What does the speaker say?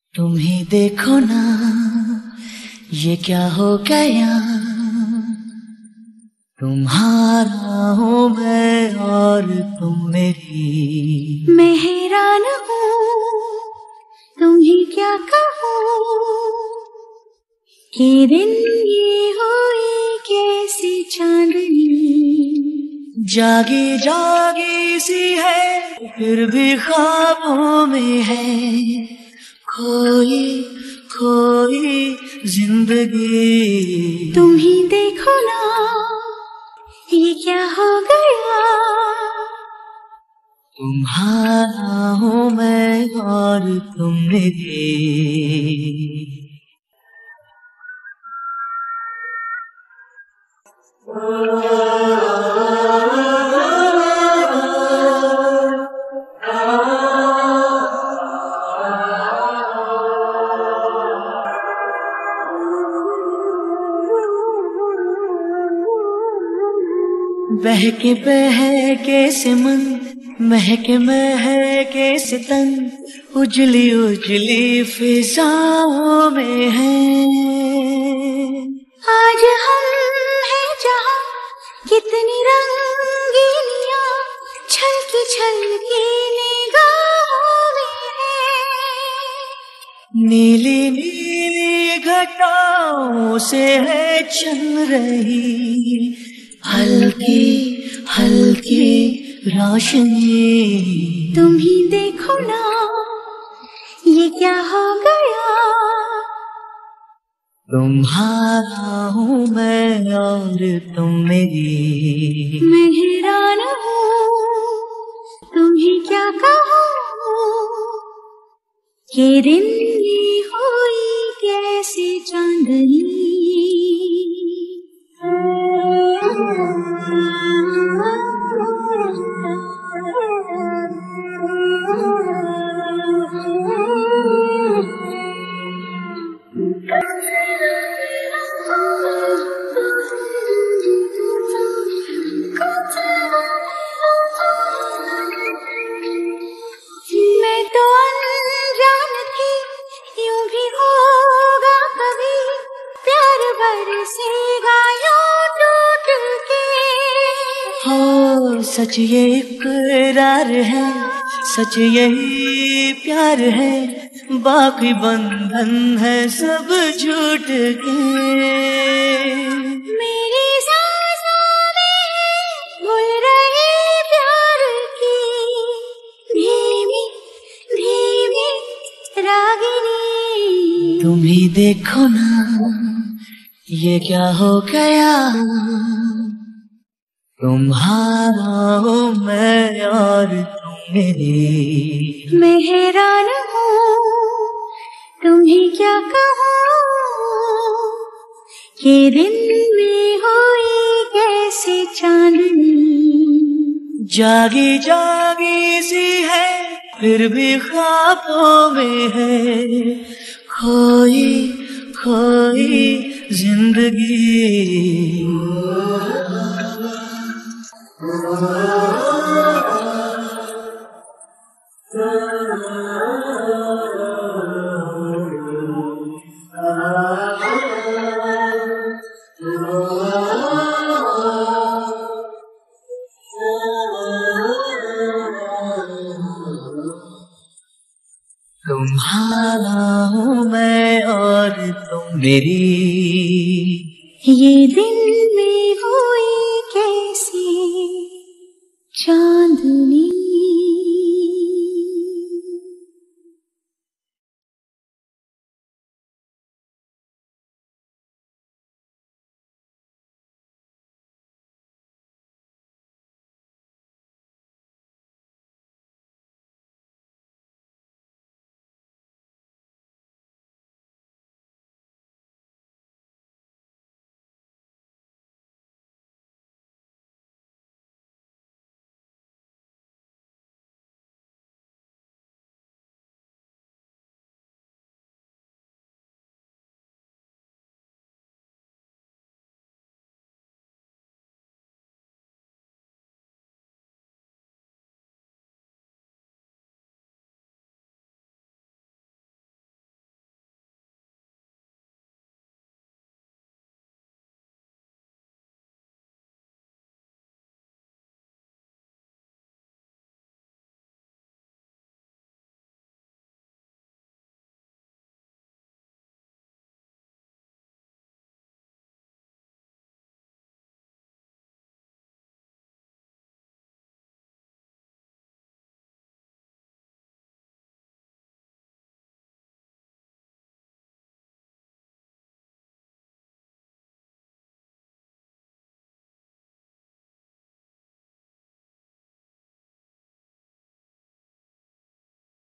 तुम ही देखो ना ये क्या हो गया। तुम्हारा हूँ मैं और तुम मेरी। मैं हैरान हूँ तुम ही क्या कहो कि दिन ये हुई कैसी चांदनी। जागी जागी सी है फिर भी ख्वाबों में है खोई खोई जिंदगी। तुम ही देखो ना ये क्या हो गया। तुम्हारा हूँ मैं और तुम मेरी। बहके से मन महके महके से तन उजली उजली फिजाओं में है। आज हम हैं जहाँ कितनी रंगीनियाँ छलकी निगाहों में है। नीली नीली घटाओं से है चल रही हल्की हल्की रोशनी। तुम ही देखो ना ये क्या हो गया। तुम्हारा हूँ मैं और तुम मेरी। मैं हैरान हूँ तुम ही क्या कहो कि दिन ये हुई कैसी चांदनी। मैं तो अनजान थी यूं भी होगा कभी प्यार बरसेगा यूं टूट के। हो सच ये इकरार है सच यही प्यार है बाकी बंधन है सब झूठ के। मेरी सांसों में घुल रही प्यार की धीमी धीमी रागिनी। तुम ही देखो ना ये क्या हो गया। तुम्हारा हूँ मैं और तुम मेरी। मैं हैरान हूँ तुम ही क्या कहो कि दिन में हुई कैसी चांदनी। जागी जागी सी है फिर भी ख्वाबों में है खोई खोई जिंदगी। तुम्हारा हूँ मैं और तुम मेरी। ये दिन